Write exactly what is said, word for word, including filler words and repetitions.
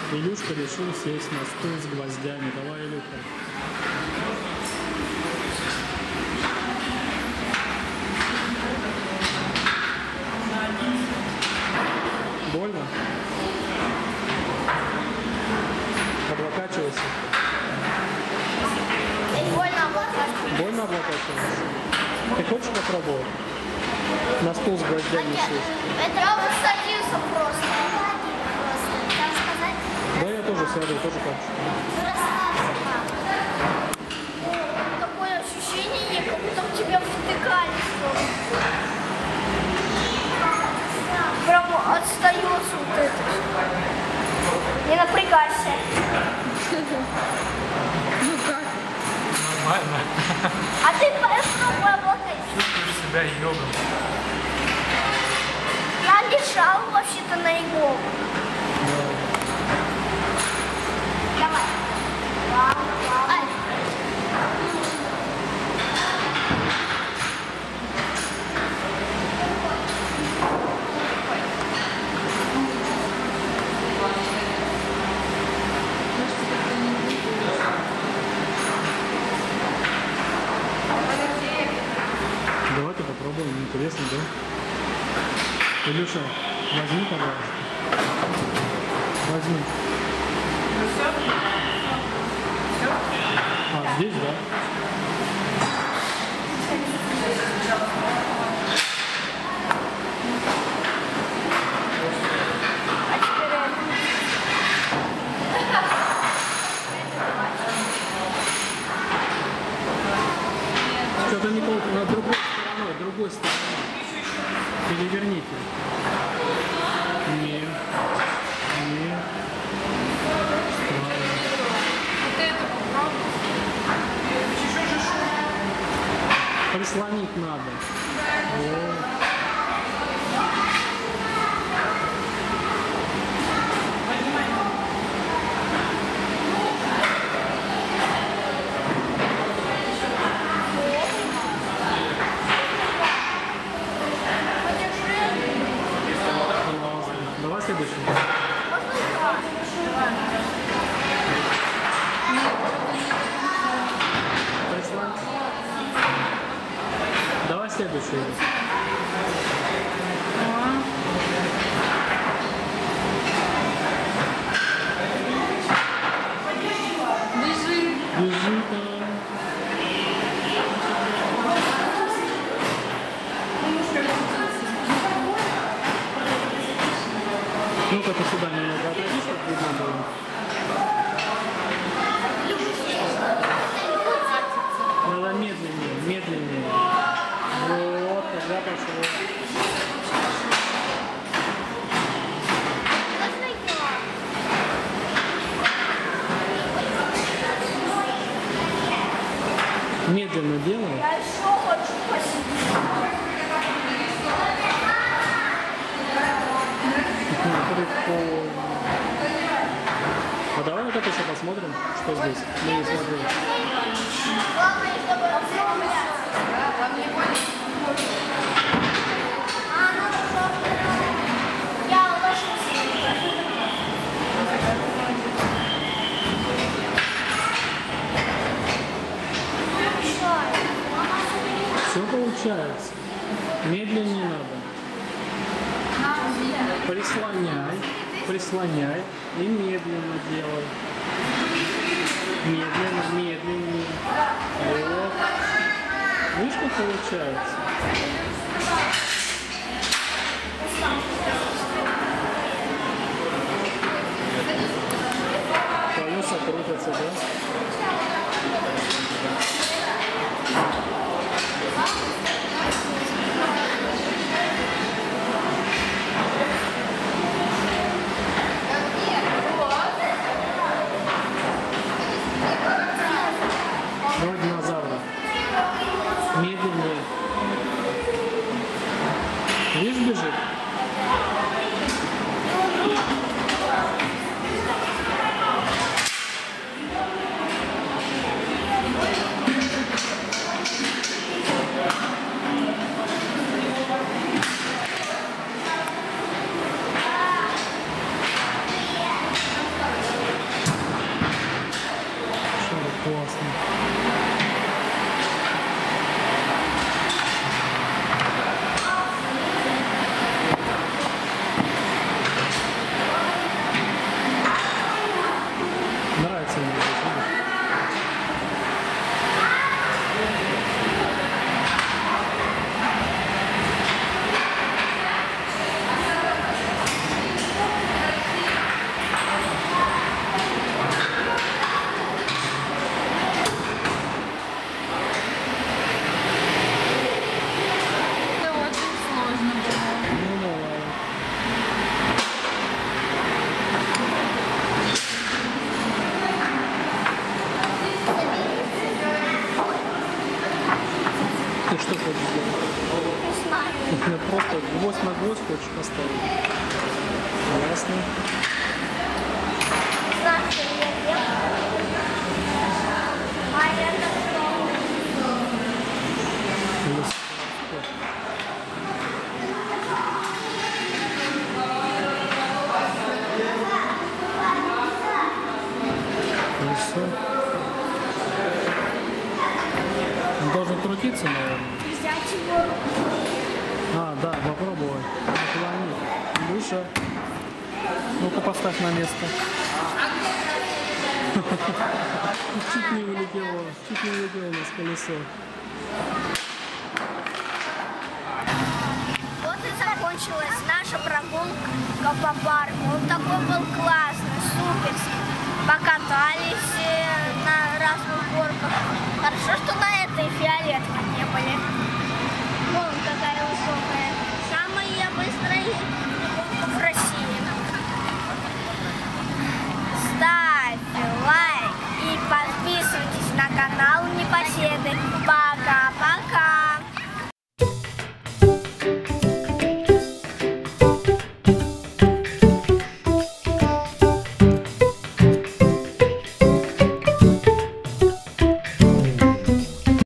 Илюшка решил сесть на стул с гвоздями. Давай, Илюха. Больно? Облокачивайся. Больно облокачиваться. Больно облокачиваться? Ты хочешь попробовать? На стул с гвоздями сесть? Это я вот садился просто. Как сказать? Да, я тоже сяду, тоже хочу. Расслабься, папа. Такое ощущение, как будто в тебя втыкали что-то. Прям отстается вот это. Не напрягайся. Ну как? Нормально. А ты попробуй облокотиться. Чувствуешь себя йогом. Я лежал вообще-то на иголку. Давай. Ай. Давайте попробуем, интересно, да? Илюша, возьми, пожалуйста. Возьми. А, здесь, да? Что-то не то, на другой стороной, другой стороной. Переверните. Не. Не. Странно. Ты это попробуй. Прислонить надо. Вот. Классно. Давай следующий. Прислонить. Давай следующий. Бежи. Бежи там. Ну-ка ты сюда немного отойди, чтобы видно было. Надо медленнее, медленнее. Вот, тогда пошло. Медленно делай. Я еще хочу посидеть. Прикольно. А давай вот это еще посмотрим, что здесь. Мы не смотрели. Главное, чтобы оформлять. А, ну что? Я ложусь. Все получается. Медленнее надо. Прислоняй, прислоняй и медленно делай. Медленно, медленнее. Вот. Видишь, как получается? Колеса крутятся, да? Давай динозавра. Медленнее. Видишь, бежит? Вот хочешь поставить. Ясно. Знаешь, что я делаю? А это что? Колесо. Колесо. Он должен крутиться, наверное. Взять его. А, да, попробуй. Наклони. Выше. Ну-ка поставь на место. Чуть не улетело. Чуть не улетело у нас колесо. Вот и закончилась наша прогулка по парку. Он такой был классный, суперский. Покатались э, на разных горках. Хорошо, что на этой фиолетовой не были. Вон какая высокая. Самая быстрая горка в России. Ставьте лайк и подписывайтесь на канал Непоседы. Пока!